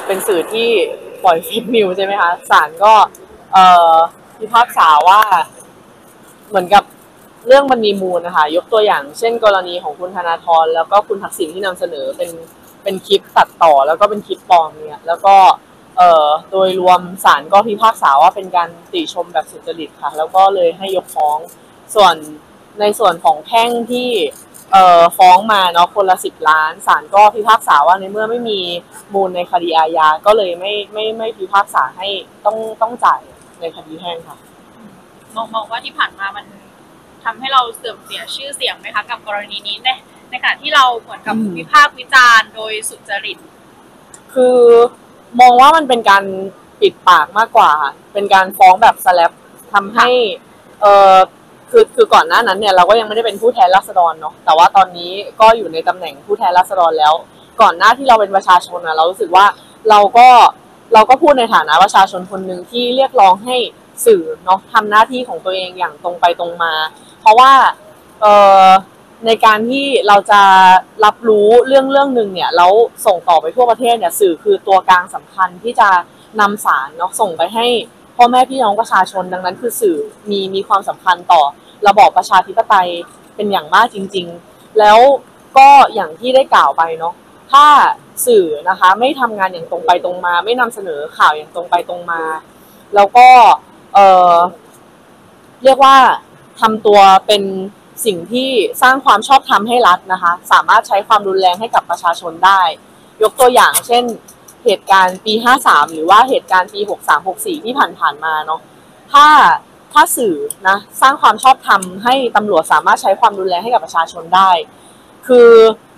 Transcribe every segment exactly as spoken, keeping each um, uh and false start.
เป็นสื่อที่ปล่อยเฟกนิวใช่ไหมคะศาลก็เอ่อพิพากษาว่าเหมือนกับเรื่องมันมีมูลนะคะยกตัวอย่างเช่นกรณีของคุณธนาธรแล้วก็คุณทักษิณที่นำเสนอเป็นเป็นคลิปตัดต่อแล้วก็เป็นคลิปปลอมเนี่ยแล้วก็เอ่อโดยรวมศาลก็พิพากษาว่าเป็นการติชมแบบสุจริตค่ะแล้วก็เลยให้ยกฟ้องส่วนในส่วนของแพ่งที่เอ่อฟ้องมาเนาะคนละสิบล้านศาลก็พิพากษาว่าในเมื่อไม่มีมูลในคดีอาญาก็เลยไม่ไม่ไม่พิพากษาให้ต้องต้องจ่ายในคดีแพ่งค่ะมองมองว่าที่ผ่านมามันทำให้เราเสื่อมเสียชื่อเสียงไหมคะกับกรณีนี้ในในขณะที่เราเหมือนกับวิพากษ์วิจารณ์โดยสุจริตคือมองว่ามันเป็นการปิดปากมากกว่าเป็นการฟ้องแบบสแลปทำให้เออคือคือก่อนหน้านั้นเนี่ยเราก็ยังไม่ได้เป็นผู้แทนราษฎรเนาะแต่ว่าตอนนี้ก็อยู่ในตำแหน่งผู้แทนราษฎรแล้วก่อนหน้าที่เราเป็นประชาชนนะเรารู้สึกว่าเราก็เราก็พูดในฐานะประชาชนคนหนึ่งที่เรียกร้องให้สื่อเนาะทำหน้าที่ของตัวเองอย่างตรงไปตรงมาเพราะว่าเออในการที่เราจะรับรู้เรื่องเรื่องหนึ่งเนี่ยแล้วส่งต่อไปทั่วประเทศเนี่ยสื่อคือตัวกลางสำคัญที่จะนำสารเนาะส่งไปให้พ่อแม่พี่น้องประชาชนดังนั้นคือสื่อมีมีความสำคัญต่อระบอบประชาธิปไตยเป็นอย่างมากจริงๆแล้วก็อย่างที่ได้กล่าวไปเนาะถ้าสื่อนะคะไม่ทำงานอย่างตรงไปตรงมาไม่นำเสนอข่าวอย่างตรงไปตรงมาแล้วก็เออเรียกว่าทำตัวเป็นสิ่งที่สร้างความชอบธรรมให้รัฐนะคะสามารถใช้ความรุนแรงให้กับประชาชนได้ยกตัวอย่างเช่นเหตุการณ์ปีห้าสามหรือว่าเหตุการณ์ปีหกสาม หกสี่ที่ผ่านๆมาเนาะถ้าถ้าสื่อนะสร้างความชอบธรรมให้ตำรวจสามารถใช้ความรุนแรงให้กับประชาชนได้คือ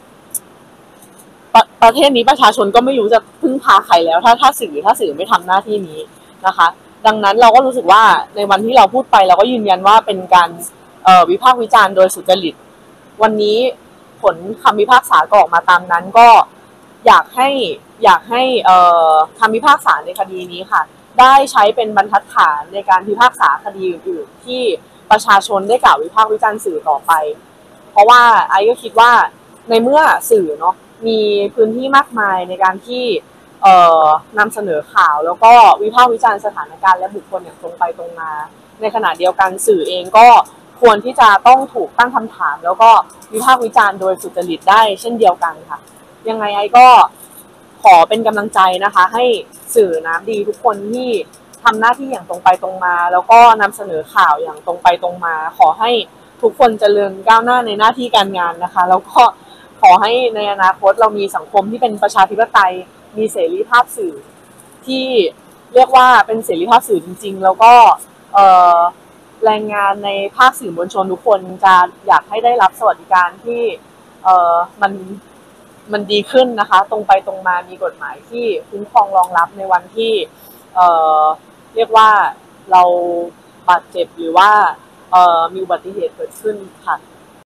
ประประเทศนี้ประชาชนก็ไม่รู้จะพึ่งพาใครแล้วถ้าถ้าสื่อถ้าสื่อไม่ทำหน้าที่นี้นะคะดังนั้นเราก็รู้สึกว่าในวันที่เราพูดไปเราก็ยืนยันว่าเป็นการวิพากษ์วิจารณ์โดยสุจริตวันนี้ผลคำพิพากษาก็ออกมาตามนั้นก็อยากให้อยากให้คำพิพากษาในคดีนี้ค่ะได้ใช้เป็นบรรทัดฐานในการพิพากษาคดีอื่นๆที่ประชาชนได้กล่าววิพากษ์วิจารณ์สื่อต่อไปเพราะว่าไอ้ก็คิดว่าในเมื่อสื่อเนาะมีพื้นที่มากมายในการที่นำเสนอข่าวแล้วก็วิพากษ์วิจารณ์สถานการณ์และบุคคลอย่างตรงไปตรงมาในขณะเดียวกันสื่อเองก็ควรที่จะต้องถูกตั้งคำถามแล้วก็วิพากษ์วิจารณ์โดยสุจริตได้เช่นเดียวกันค่ะยังไงไอ้ก็ขอเป็นกำลังใจนะคะให้สื่อน้ำดีทุกคนที่ทำหน้าที่อย่างตรงไปตรงมาแล้วก็นำเสนอข่าวอย่างตรงไปตรงมาขอให้ทุกคนเจริญก้าวหน้าในหน้าที่การงานนะคะแล้วก็ขอให้ในอนาคตเรามีสังคมที่เป็นประชาธิปไตยมีเสรีภาพสื่อที่เรียกว่าเป็นเสรีภาพสื่อจริงๆแล้วก็แรงงานในภาคสื่อมวลชนทุกคนจะอยากให้ได้รับสวัสดิการที่มันมันดีขึ้นนะคะตรงไปตรงมามีกฎหมายที่คุ้มครองรองรับในวันที่เอ่อเรียกว่าเราบาดเจ็บหรือว่าเอ่อมีอุบัติเหตุเกิดขึ้นค่ะ